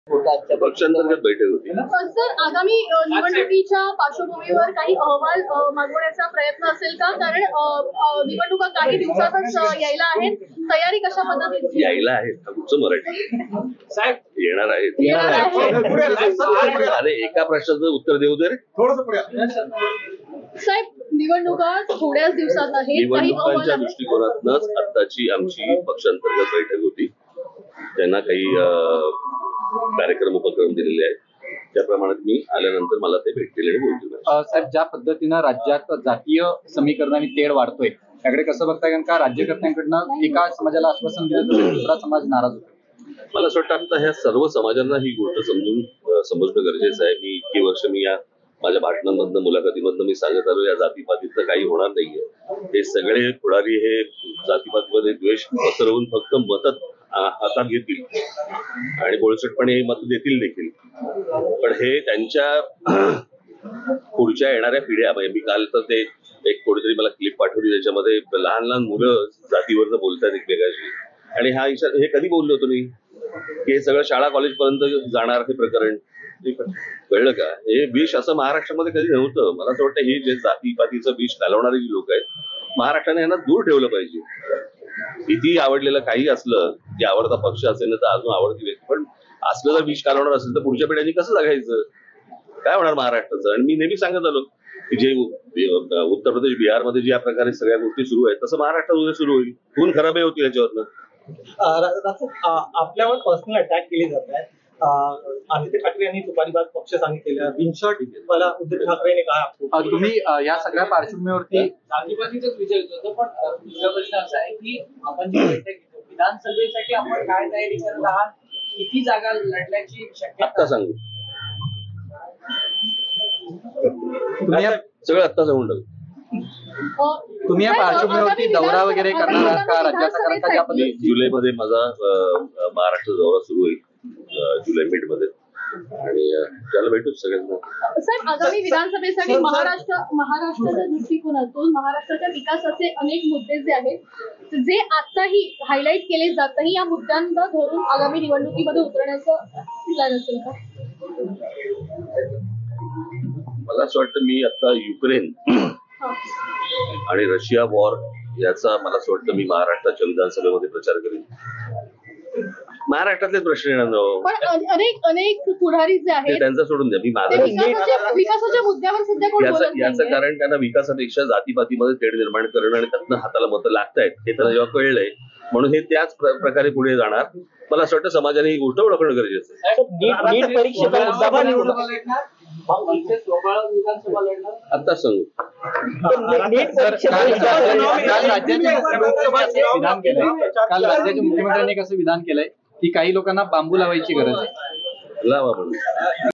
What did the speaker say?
पक्षांतर्गत बैठक होती. सर, आगामी निवडणुकीच्या पार्श्वभूमीवर काही अहवाल मागवण्याचा प्रयत्न असेल का? कारण निवडणुका काही दिवसातच यायला आहेत. तयारी कशा पद्धतीने यायला आहेत? तुमचं मराठी साहेब येणार आहेत. अरे एका प्रश्नाचं उत्तर देऊ दे रे. साहेब, निवडणुका थोड्याच दिवसात आहेत. निवडणुकांच्या दृष्टिकोनातूनच आताची आमची पक्षांतर्गत बैठक होती. त्यांना काही कार्यक्रम उपक्रम दिलेले आहेत. त्याप्रमाणे मी आल्यानंतर मला ते भेटतील आणि बोलतील. साहेब, ज्या पद्धतीनं राज्यात जातीय समीकरणाने तेढ वाढतोय त्याकडे कसं बघताय? कारण का राज्यकर्त्यांकडनं एका समाजाला आश्वासन दिलं तर दुसरा समाज नाराज होतो. मला असं वाटतं आता ह्या सर्व समाजांना ही गोष्ट समजणं गरजेचं आहे. मी इतकी वर्ष या माझ्या भाषणांमधनं मुलाखतीमधनं मी सांगत आलो या जातीपातीचं काही होणार नाहीये. हे सगळे पुढारी हे जातीपातीमध्ये द्वेष पसरवून फक्त मत हातात घेतील आणि बोळसटपणे हे मत देतील देखील. पण हे त्यांच्या पुढच्या येणाऱ्या पिढ्या, मी काल तर ते एक कोणीतरी मला क्लिप पाठवली त्याच्यामध्ये लहान लहान मुलं जातीवरनं बोलतात एकमेकाशी. आणि हे कधी बोललो होतो मी की हे सगळं शाळा कॉलेज पर्यंत जाणार हे प्रकरण, कळलं का? हे विष असं महाराष्ट्रामध्ये कधी नव्हतं. मला असं वाटतं हे जे जातीपातीचं विष घालवणारे जी लोक आहेत महाराष्ट्राने यांना दूर ठेवलं पाहिजे. किती आवडलेलं काही असलं की आवडता पक्ष असेल ना तर अजून आवडती व्यक्ती, पण असलं जर विष घालवणार असेल तर पुढच्या पिढ्यांनी कसं जगायचं? काय होणार महाराष्ट्राचं? आणि मी नेहमी सांगत आलो की जे उत्तर प्रदेश बिहारमध्ये ज्या प्रकारे सगळ्या गोष्टी सुरू आहेत तसं महाराष्ट्रात उद्या सुरू होईल. खून खराबही होती याच्यावरनं. आपल्यावर पर्सनल अटॅक केले जात आहेत. आदित्य ठाकरे यांनी दुपारी बाद पक्ष सांगितलेला बिनशॉट मला उद्धव ठाकरेने कहा. तुम्ही या सगळ्या पार्श्वभूमीवरती जातीपातीचाच विचारत होतो, पण दुसरा प्रश्न असा आहे की आपण जी बैठक घेतो विधानसभेसाठी आपण काय तयारी करत आहात? किती जागा लढण्याची शक्यता? आत्ता सांगू सगळं आत्ता सांगून टाकू. तुम्ही या पार्श्वभूमीवरती दौरा वगैरे करणार आहात का राज्याचा? कारण का ज्या पद्धतीने जुलैमध्ये माझा महाराष्ट्र दौरा सुरू होईल, जुलै मिड मध्ये, आणि त्याला भेटूच सगळ्यांना. साहेब, आगामी विधानसभेसाठी महाराष्ट्राच्या दृष्टिकोनातून महाराष्ट्राच्या विकासाचे अनेक मुद्दे जे आहेत जे आताही हायलाईट केले जात नाही, या मुद्द्यांना धरून आगामी निवडणुकीमध्ये उतरण्याचं प्लॅन असेल का? मला असं वाटतं मी आता युक्रेन आणि रशिया वॉर याचा मला असं वाटतं मी महाराष्ट्राच्या विधानसभेमध्ये प्रचार करेन. महाराष्ट्रातलेच प्रश्न येणार, पण अनेक पुढारी जे आहेत त्यांचा सोडून द्या. मी माझा विकासाच्या मुद्द्यावर सध्या कोण बोलत नाहीये. याचं कारण त्यांना विकासापेक्षा जातीपातीमध्ये तेढ निर्माण करणं आणि त्यातनं हाताला मतं लागतायत हे त्यांना जेव्हा कळलंय म्हणून हे त्याच प्रकारे पुढे जाणार. मला असं वाटतं समाजाने ही गोष्ट ओळखणं गरजेचं आहे. आता सांगू काल राज्याच्या मुख्यमंत्र्यांनी कसं विधान केलंय की काही लोकांना बांबू लावायची गरज आहे. लावा म्हणून